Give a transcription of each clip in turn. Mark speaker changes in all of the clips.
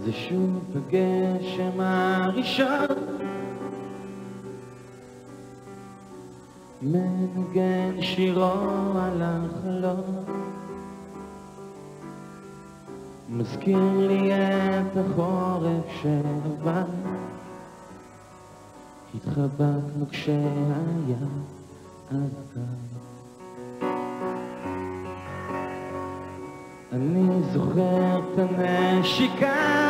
Speaker 1: זה שוב בגשם הראשון מנגן שירו על החלום, מזכיר לי את החורף שעבר, התחבקנו כשהיה אז קר. אני זוכר את הנשיקה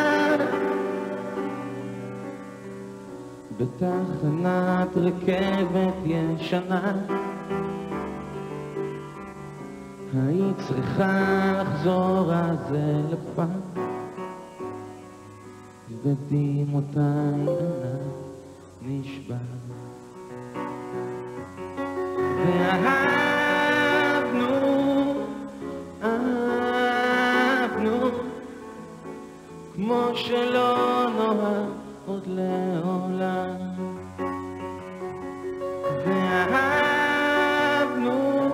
Speaker 1: בתחנת רכבת ישנה, היית צריכה לחזור אז אל הפעם, בדמעותיי ענק נשבר. ואהבנו, אהבנו, כמו שלא נאהב עוד לעולם. ואהבנו,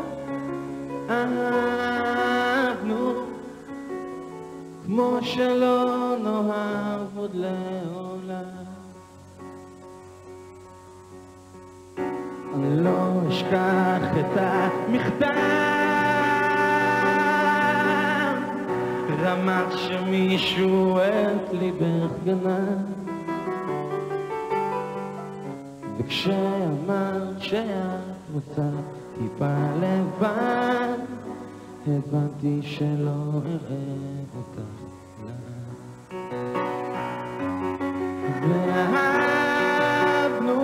Speaker 1: אהבנו, כמו שלא נאהב עוד לעולם. אני לא אשכח את המכתב, רמז שמישהו את ליבך גנב, וכשאמרת שאת רוצה טיפה לבד, הבנתי שלא אראה אותך לעד. ואהבנו,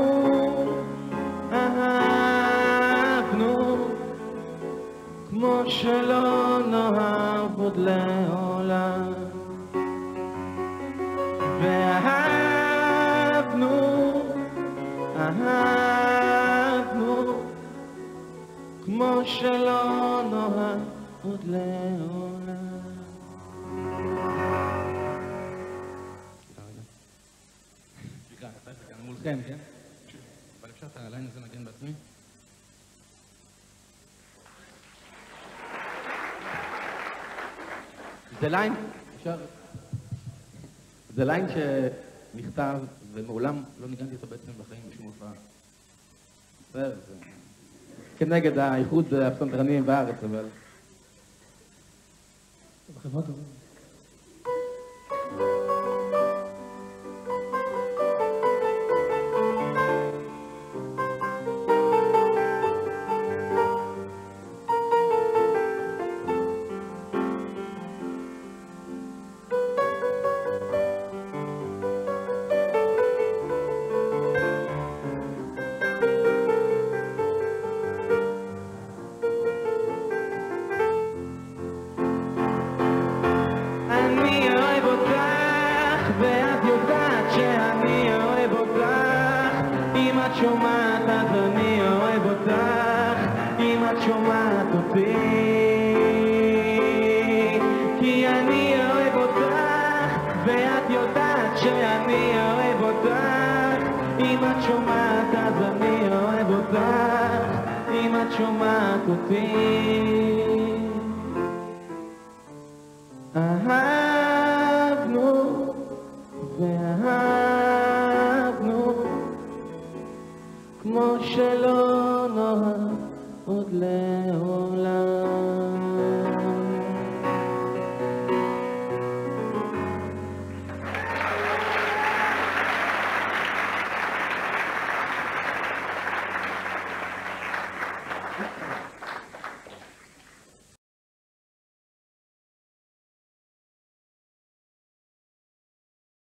Speaker 1: אהבנו, כמו שלא נאהב עוד לעולם. ואהבנו, אהבנו, כמו שלא נאהב עוד לעולם.
Speaker 2: סליחה, אני מולכם, כן? אבל אפשר את הליין הזה נגן בעצמי? זה ליין, אפשר... זה ליין שנכתב ומעולם לא ניגנתי אותו בעצם בחיים בשום הופעה. זה כנגד האיחוד הפסנתרנים בארץ, אבל... בחברה טובה.
Speaker 1: ואת יודעת שאני אוהב אותך, אם את שומעת אז אני אוהב אותך, אם את שומעת אותי, כי אני אוהב אותך, ואת יודעת שאני אוהב אותך, אם את שומעת אז אני אוהב אותך, אם את שומעת אותי. אהבנו ואהבנו כמו שלא